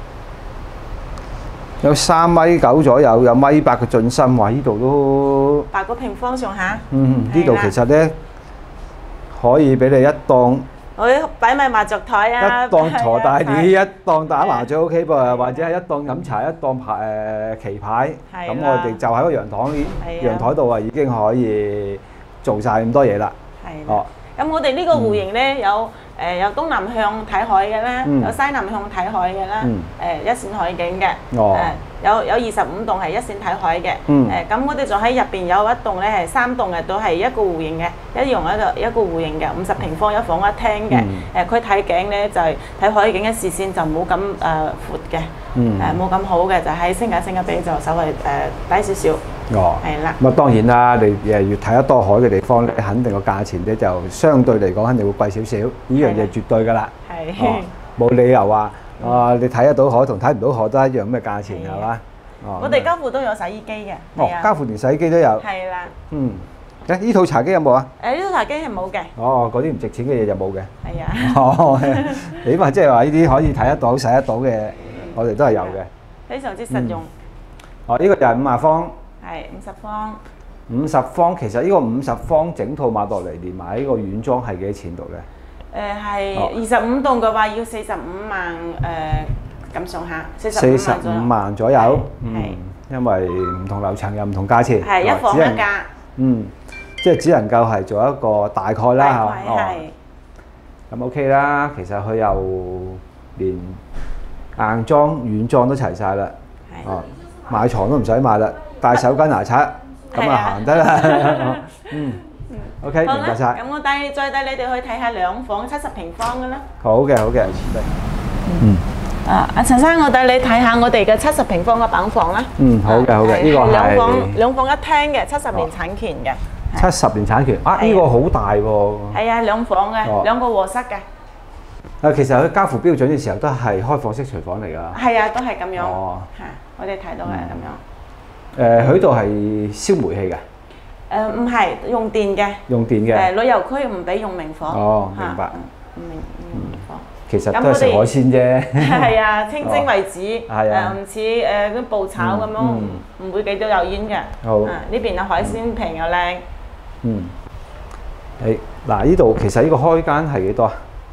有三米九左右，有米八嘅進深，話呢度都八個平方上下。 嗯，呢度其實咧。可以俾你一檔， 我擺埋麻雀台啊， 一檔坐大啲，一檔打麻雀 OK 噃，或者係一檔飲茶，一檔牌誒棋牌，咁我哋就喺個陽台陽台度啊，已經可以做曬咁多嘢啦。係。哦。 咁我哋呢個戶型咧有誒有東南向睇海嘅啦，有西南向睇海嘅啦，誒一線海景嘅。哦。誒有有二十五棟係一線睇海嘅。嗯。誒咁我哋仲喺入邊有一棟咧係三棟嘅，都係一個戶型嘅，一樣一個一個戶型嘅，五十平方一房一廳嘅。誒佢睇景咧就係睇海景嘅視線就冇咁誒闊嘅，誒冇咁好嘅，就喺性價性價比就稍微誒低少少。哦。係啦。咁啊當然啦，你誒越睇得多海嘅地方咧，肯定個價錢咧就相對嚟講肯定會貴少少。呢樣嘢絕對㗎啦。係。冇理由話。啊！你睇得到海同睇唔到海都一樣咁嘅價錢係嘛？哦， 我哋家父都有洗衣機嘅。 哦，家父連洗衣機都有。 係啦。 嗯。誒，呢套茶几有冇啊？ 誒，呢套茶几係冇嘅。 哦，嗰啲唔值錢嘅嘢就冇嘅。 係啊。 哦，起碼即係話呢啲可以睇得到、洗得到嘅，我哋都係有嘅。 非常之實用。 哦，呢個就係五十方。 係五十方。 五十方其實呢個五十方整套買落嚟，連埋呢個軟裝係幾多錢度咧？ 誒係二十五棟嘅話，要四十五萬誒咁上下，四十五萬左右。 四十五萬左右，嗯，因為唔同樓層有唔同價錢。 係一房一價。 嗯，即係只能夠係做一個大概啦嚇。 係。 咁 OK 啦，其實佢又連硬裝、軟裝都齊晒啦。係。哦，買床都唔使買啦，帶手巾牙刷咁啊行得啦。嗯。OK，明白晒。 咁我帶再帶你哋去睇下兩房七十平方嘅啦。 好嘅，好嘅。 嗯。啊，阿陳生，我帶你睇下我哋嘅七十平方嘅板房啦。 嗯，好嘅，好嘅。呢個係兩房兩房一廳嘅，七十年產權嘅。 七十年產權啊！呢個好大喎。 係啊，兩房嘅，兩個臥室嘅。 啊，其實佢交付標準嘅時候都係開放式廚房嚟㗎。 係啊，都係咁樣。哦。係，我哋睇到係咁樣。誒，佢度係燒煤氣㗎。 誒唔係用電嘅， 用電嘅。 誒旅遊區唔俾用明火。 哦，明白。 唔明明火。 其實都係食海鮮啫。 係啊，清蒸為主。係啊。誒唔似誒嗰啲爆炒咁樣，唔會幾多油煙嘅。好。啊，呢邊嘅海鮮平又靚。 嗯。誒嗱，呢度其實呢個開間係幾多啊？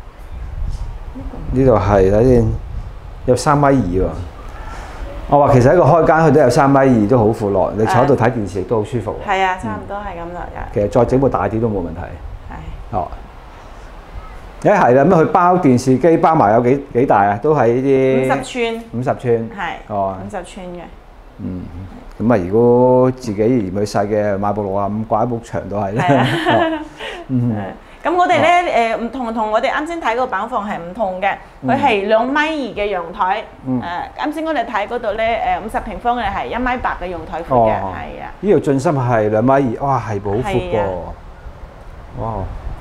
呢度係睇先，有三米二喎。我話其實一個開間佢都有三米二，都好闊落。你坐喺度睇電視亦都好舒服。 係啊，差唔多係咁啦。 其實再整部大啲都冇問題。 係。 哦。誒係啦，咁佢包電視機包埋有幾幾大啊？都係呢啲。五十寸。五十寸。係。哦。五十寸嘅。嗯。咁啊，如果自己嫌佢細嘅，買部六啊五掛喺埲牆都係啦。 嗯。 咁我哋咧誒唔同同我哋啱先睇個板房係唔同嘅，佢係兩米二嘅陽台。誒啱先我哋睇嗰度咧誒五十平方嘅係一米八嘅陽台闊嘅，係啊。 呢度進深係兩米二，哇係好闊噃！哇！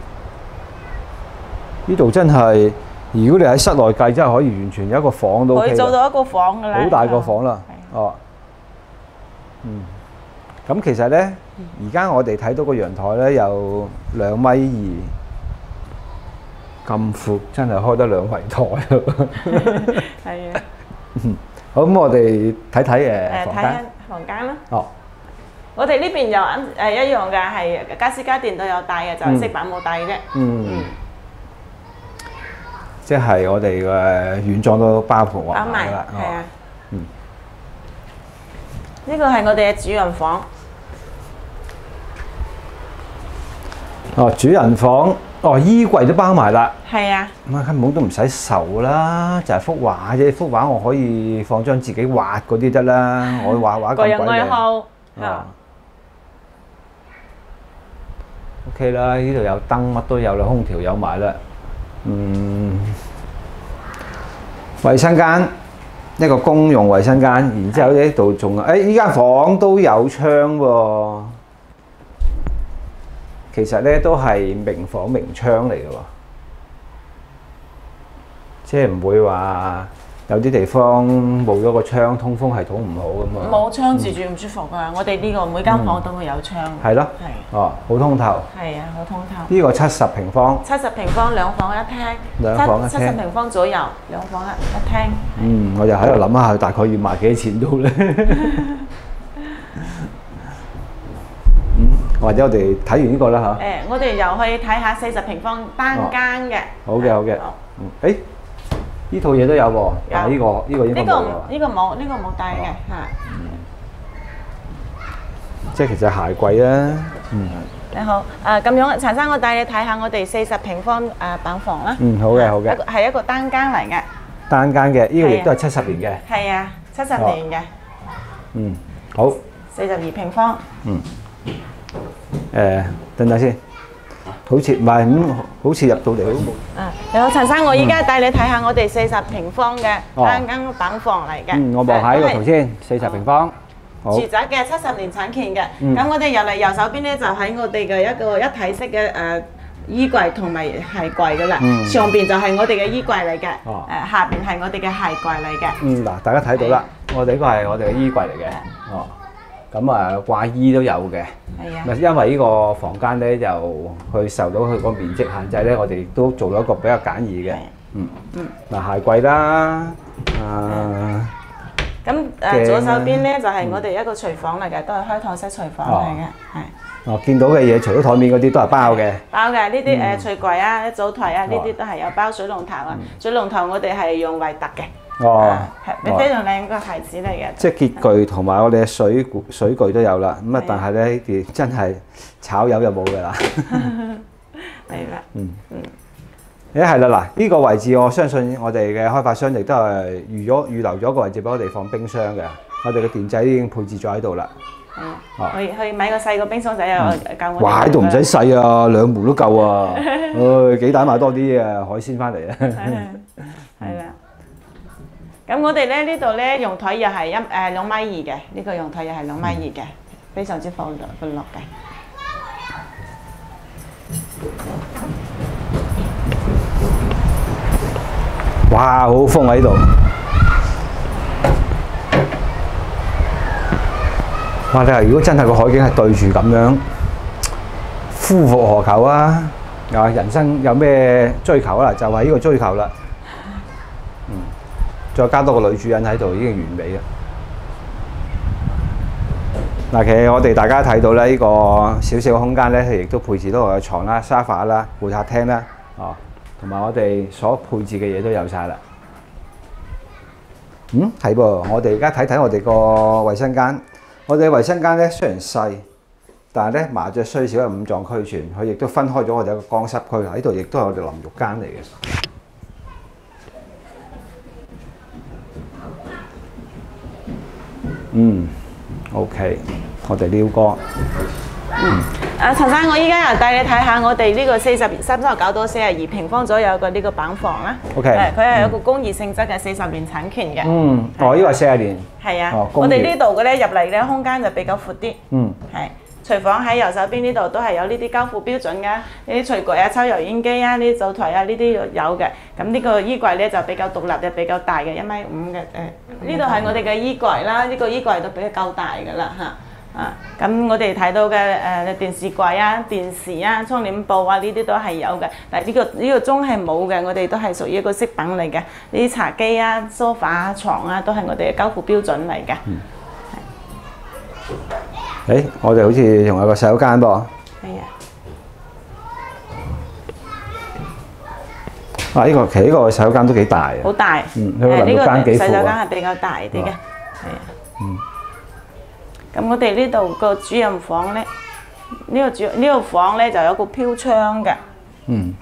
呢度真係，如果你喺室內計，真係可以完全有一個房都 OK 啦。 可以做到一個房㗎啦。 好大個房啦，哦。嗯。咁其實咧，而家我哋睇到個陽台咧有兩米二咁闊，真係開得兩圍台咯。 係啊。 好，咁我哋睇睇誒房間。 誒睇下房間啦。哦。我哋呢邊又誒一樣嘅，係家私家電都有帶嘅，就係飾板冇帶嘅。嗯。 即係我哋嘅軟裝都包括包埋啦。係啊。 嗯。 呢個係我哋嘅主人房。 哦，主人房，哦，衣櫃都包埋啦。 係啊。 咁啊，根本都唔使愁啦，就係幅畫啫。幅畫我可以放張自己畫嗰啲得啦。我畫畫咁鬼靚。 個人愛好。 啊。OK 啦，呢度有燈，乜都有啦，空調有埋啦。嗯。衞生間，一個公用衞生間，然之後呢度仲誒呢間房都有窗喎。其實咧都係明房明窗嚟嘅喎，即係唔會話有啲地方冇咗個窗，通風系統唔好咁嘛。 冇窗自住唔舒服㗎，我哋呢個每間房都會有窗。 係咯。 係。 哦，好通透。 係啊，好通透。 呢個七十平方。 七十平方兩房一廳。 兩房一廳。 七十平方左右，兩房一一廳。 嗯，我又喺度諗下，大概要賣幾多錢到咧？或者我哋睇完呢個啦嚇。誒， 我哋又去睇下四十平方單間嘅。 好嘅，好嘅。嗯，誒，呢套嘢都有喎。但係呢個呢個應該冇喎。 呢個冇，呢個冇帶嘅嚇。 即係其實鞋櫃啊。嗯。 你好，誒咁樣，陳生，我帶你睇下我哋四十平方誒板房啦。 嗯，好嘅，好嘅。 係一個單間嚟嘅。 單間嘅，呢個亦都係七十年嘅。 係啊，七十年嘅。 嗯，好。 四十二平方。 嗯。誒，等等先，好似唔係咁，好似入到嚟好冇。 啊，你好，陳生，我依家帶你睇下我哋四十平方嘅單間板房嚟嘅。 嗯，我望下呢個圖先，四十平方。 住宅嘅七十年產權嘅。咁我哋入嚟右手邊咧，就喺我哋嘅一個一體式嘅誒衣櫃同埋鞋櫃噶啦。上邊就係我哋嘅衣櫃嚟嘅。哦。誒，下邊係我哋嘅鞋櫃嚟嘅。嗯，嗱， 大家睇到啦，我哋呢個係我哋嘅衣櫃嚟嘅。哦。咁啊，掛衣都有嘅。係啊。因為呢個房間咧，就佢受到佢個面積限制咧，我哋都做咗一個比較簡易嘅。嗯。嗯。嗱，鞋櫃啦，啊。 咁誒左手邊咧就係我哋一個廚房嚟嘅，都係開放式廚房嚟嘅，係。 哦，見到嘅嘢除咗台面嗰啲都係包嘅。 包嘅呢啲誒櫥櫃啊、灶台啊，呢啲都係有包水龍頭啊。水龍頭我哋係用維特嘅。哦。係非常靚個牌子嚟嘅。 即係潔具同埋我哋嘅水水具都有啦。咁啊，但係咧呢啲真係炒油就冇㗎啦。 係啦。嗯嗯。 誒係啦，嗱呢個位置我相信我哋嘅開發商亦都係預咗預留咗個位置俾我哋放冰箱嘅，我哋嘅電仔已經配置咗喺度啦。 係啊，去去買個細個冰箱仔啊，教我。 哇！喺度唔使細啊，兩壺都夠啊！唉，幾大買多啲啊海鮮翻嚟啊！ 係啦。咁我哋咧呢度咧陽台又係一誒兩米二嘅，呢個陽台又係兩米二嘅，非常之寬寬落嘅。 哇！好風喺度，哇！你話如果真係個海景係對住咁樣，夫復何求啊？啊，人生有咩追求啊？就係呢個追求啦。嗯，再加多個女主人喺度已經完美啦。嗱，其實我哋大家睇到咧，呢個小小嘅空間咧，亦都配置到我嘅床啦、沙發啦、會客廳啦，哦。同埋我哋所配置嘅嘢都有晒啦。嗯，係噃，我哋而家睇睇我哋個衞生間。我哋嘅衞生間咧雖然細，但係咧麻雀雖小，五臟俱全。佢亦都分開咗我哋一個乾濕區，喺度亦都係我哋淋浴間嚟嘅。嗯 ，OK，我哋撩歌。 嗯。啊，陳生，我依家又帶你睇下我哋呢個四十三十九到四十二平方左右嘅呢個板房啦。 OK。 誒，佢係一個工業性質嘅四十年產權嘅。 嗯。哦，呢個係四十年。 係啊。 哦， 我哋呢度嘅咧入嚟咧空間就比較闊啲。 嗯。 係。廚房喺右手邊呢度都係有呢啲交付標準嘅，呢啲廚具啊、抽油煙機啊、呢啲灶台啊呢啲有嘅。咁呢個衣櫃咧就比較獨立嘅，比較大嘅，一米五嘅。誒，呢度係我哋嘅衣櫃啦，呢個衣櫃都比較夠大㗎啦嚇。啊，咁我哋睇到嘅誒電視櫃啊、電視啊、窗簾布啊呢啲都係有嘅，但係呢個呢個鐘係冇嘅，我哋都係屬於一個飾品嚟嘅。呢啲茶几啊、梳化啊、牀啊都係我哋嘅交付標準嚟嘅。嗯。 誒，我哋好似仲有個洗手間噃。係啊。啊，呢個其實呢個洗手間都幾大啊。 好大。 嗯，佢個淋浴間幾闊啊。 洗手間係比較大啲嘅。係啊。嗯。咁我哋呢度個主任房咧，呢個主呢個房咧就有個飄窗嘅。 嗯。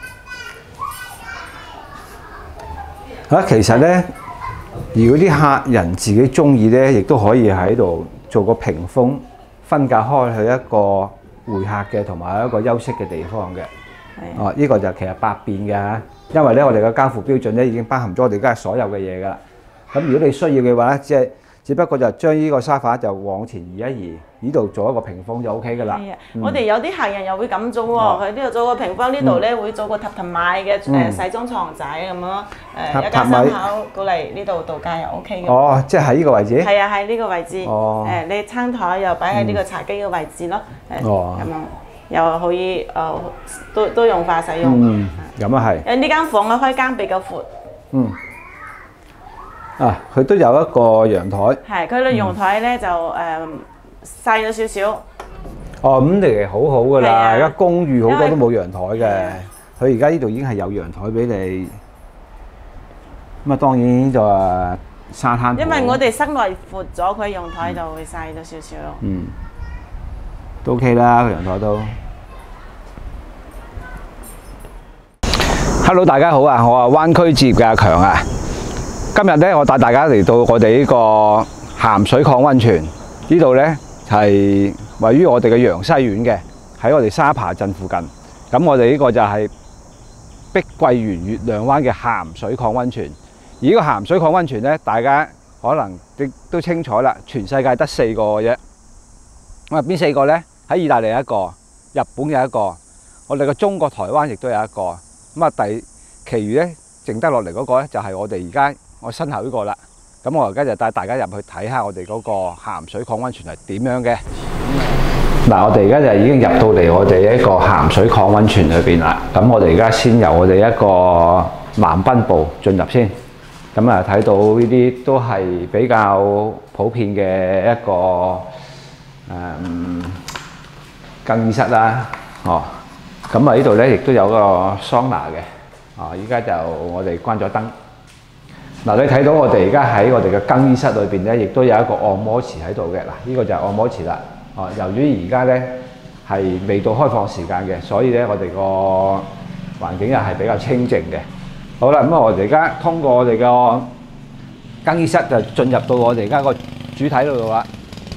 啊，其實咧，如果啲客人自己中意咧，亦都可以喺度做個屏風，分隔開去一個會客嘅同埋一個休息嘅地方嘅。係。哦，呢個就其實百變嘅嚇，因為咧我哋嘅交付標準咧已經包含咗我哋而家所有嘅嘢㗎啦。咁如果你需要嘅話咧，只係只不過就將呢個沙發就往前移一移，呢度做一個屏風就 O K 㗎啦。係啊，我哋有啲客人又會咁做喎，佢呢度做個屏風，呢度咧會做個榻榻米嘅誒細張床仔咁咯。誒一家三口過嚟呢度度假又 O K 嘅。哦，即係喺呢個位置。 係啊，喺呢個位置。哦。誒，你餐台又擺喺呢個茶几嘅位置咯。哦。咁樣又可以誒，都都用化使用。 嗯，咁啊係。 誒呢間房嘅開間比較闊。嗯。 啊，佢都有一個陽台。係， 佢個陽台咧就誒細咗少少。 哦，咁你好好㗎啦，而家公寓好多都冇陽台嘅，佢而家呢度已經係有陽台俾你。咁啊，當然就係沙灘。因為我哋室內闊咗，佢陽台就會細咗少少咯。嗯，都 OK 啦，個陽台都。Hello， 大家好啊，我係灣區置業嘅阿強啊。今日咧，我帶大家嚟到我哋呢個鹹水礦溫泉呢度咧，係位於我哋嘅陽西苑嘅，喺我哋沙扒鎮附近。咁我哋呢個就係碧桂園月亮灣嘅鹹水礦溫泉。而呢個鹹水礦溫泉咧，大家可能亦都清楚啦，全世界得四個嘅啫。咁啊，邊四個咧？喺意大利一個，日本有一個，我哋嘅中國台灣亦都有一個。咁啊，第其餘咧剩得落嚟嗰個咧，就係我哋而家我身後呢個啦。咁我而家就帶大家入去睇下我哋嗰個鹹水礦溫泉係點樣嘅。嗱，我哋而家就已經入到嚟我哋一個鹹水礦溫泉裏邊啦。咁我哋而家先由我哋一個南濱部進入先。咁啊，睇到呢啲都係比較普遍嘅一個誒更衣室啦。哦，咁啊呢度咧亦都有個桑拿嘅。哦，依家就我哋關咗燈。嗱，你睇到我哋而家喺我哋嘅更衣室裏邊咧，亦都有一個按摩池喺度嘅。嗱，呢個就係按摩池啦。哦，由於而家咧係未到開放時間嘅，所以咧我哋個環境又係比較清靜嘅。好啦，咁啊，我哋而家通過我哋個更衣室就進入到我哋而家個主體嗰度啦。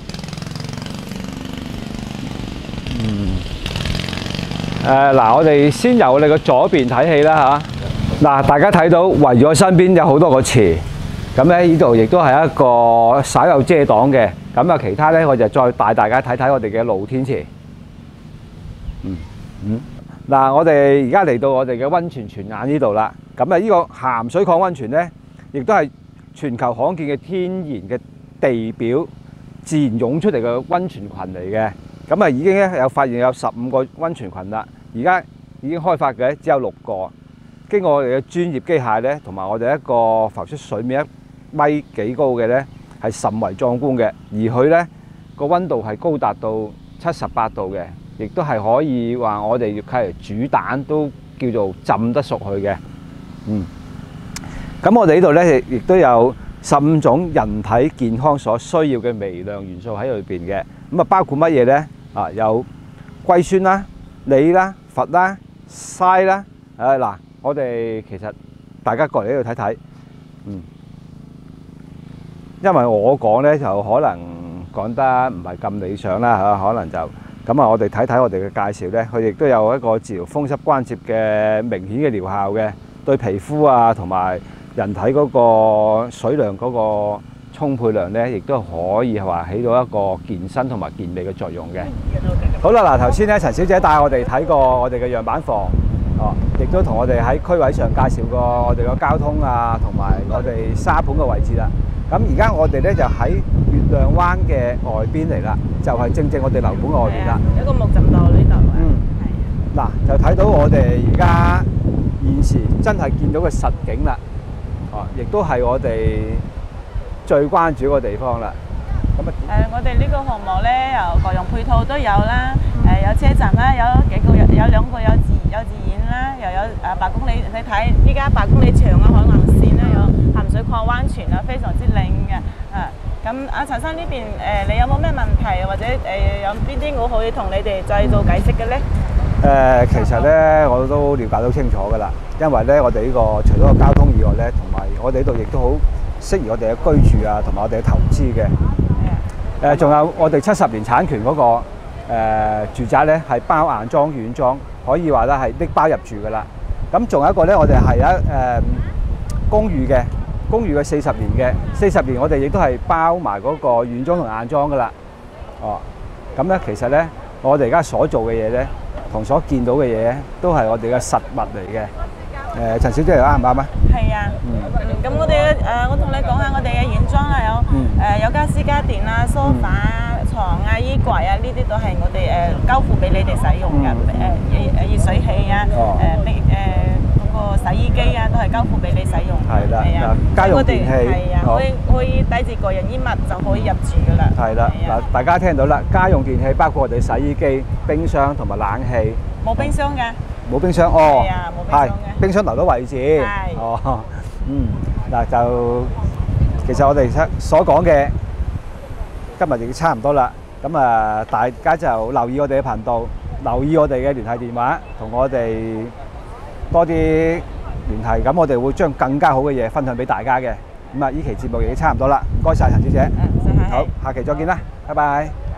嗯。誒，嗱，我哋先由我哋嘅左邊睇起啦嚇。嗱，大家睇到圍住我身邊有好多個池，咁咧呢度亦都係一個稍有遮擋嘅。咁啊，其他咧我就再帶大家睇睇我哋嘅露天池。嗯嗯。嗱，我哋而家嚟到我哋嘅溫泉泉眼呢度啦。咁啊，呢個鹹水礦溫泉咧，亦都係全球罕見嘅天然嘅地表自然湧出嚟嘅溫泉群嚟嘅。咁啊，已經咧有發現有十五個溫泉群啦。而家已經開發嘅只有六個。經過我哋嘅專業機械咧，同埋我哋一個浮出水面一米幾高嘅咧，係甚為壯觀嘅。而佢咧個溫度係高達到七十八度嘅，亦都係可以話我哋係嚟煮蛋都叫做浸得熟佢嘅。嗯。咁我哋呢度咧亦亦都有十五種人體健康所需要嘅微量元素喺裏邊嘅。咁啊，包括乜嘢咧？啊，有硅酸啦、鋰啦、氟啦、硒啦。誒嗱。我哋其實大家過嚟呢度睇睇，嗯，因為我講咧就可能講得唔係咁理想啦嚇，可能就咁啊，我哋睇睇我哋嘅介紹咧，佢亦都有一個治療風濕關節嘅明顯嘅療效嘅，對皮膚啊同埋人體嗰個水量嗰個充沛量咧，亦都可以話起到一個健身同埋健美嘅作用嘅。好啦，嗱頭先咧，陳小姐帶我哋睇過我哋嘅樣板房，哦，亦都同我哋喺區位上介紹過我哋個交通啊，同埋我哋沙盤嘅位置啦。咁而家我哋咧就喺月亮灣嘅外邊嚟啦，就係正正我哋樓盤外邊啦。 一個木浸道呢度啊。 嗯。嗱，就睇到我哋而家現時真係見到嘅實景啦。哦，亦都係我哋最關注個地方啦。咁啊， 誒，我哋呢個項目咧，有各樣配套都有啦。誒，有車站啦，有幾個有有兩個幼稚幼稚園啦，又有誒八公里。你睇依家八公里長嘅海岸線咧，有鹹水礦灣泉啊，非常之靚嘅。啊，咁阿陳生呢邊誒，你有冇咩問題或者誒有邊啲我可以同你哋再做解釋嘅咧？ 誒，其實咧我都了解到清楚㗎啦，因為咧我哋呢個除咗個交通以外咧，同埋我哋呢度亦都好適宜我哋嘅居住啊，同埋我哋嘅投資嘅。誒，仲有我哋七十年產權嗰個誒住宅咧，係包硬裝軟裝，可以話咧係拎包入住㗎啦。咁仲有一個咧，我哋係一誒公寓嘅，公寓嘅四十年嘅，四十年我哋亦都係包埋嗰個軟裝同硬裝㗎啦。哦，咁咧其實咧，我哋而家所做嘅嘢咧，同所見到嘅嘢都係我哋嘅實物嚟嘅。誒，陳小姐又啱唔啱啊？ 係啊。嗯。咁我哋誒，我同你講下我哋嘅軟裝啊，有誒有家私家電啊、梳化啊、床啊、衣櫃啊，呢啲都係我哋誒交付俾你哋使用嘅。誒熱誒熱水器啊，誒冰誒嗰個洗衣機啊，都係交付俾你使用。 係啦。係啊。家用電器。 係啊，可以可以抵住個人衣物就可以入住㗎啦。 係啦。嗱，大家聽到啦，家用電器包括我哋洗衣機、冰箱同埋冷氣。 冇冰箱嘅。 冇冰箱哦。 係啊，冇冰箱嘅。 冰箱留到位置。 係。 哦。嗯。嗱就其實我哋所講嘅今日已經差唔多啦，咁啊大家就留意我哋嘅頻道，留意我哋嘅聯繫電話，同我哋多啲聯繫，咁我哋會將更加好嘅嘢分享俾大家嘅。咁啊，呢期節目已經差唔多啦，唔該曬陳小姐。 嗯，唔使客氣。 好，下期再見啦，拜拜。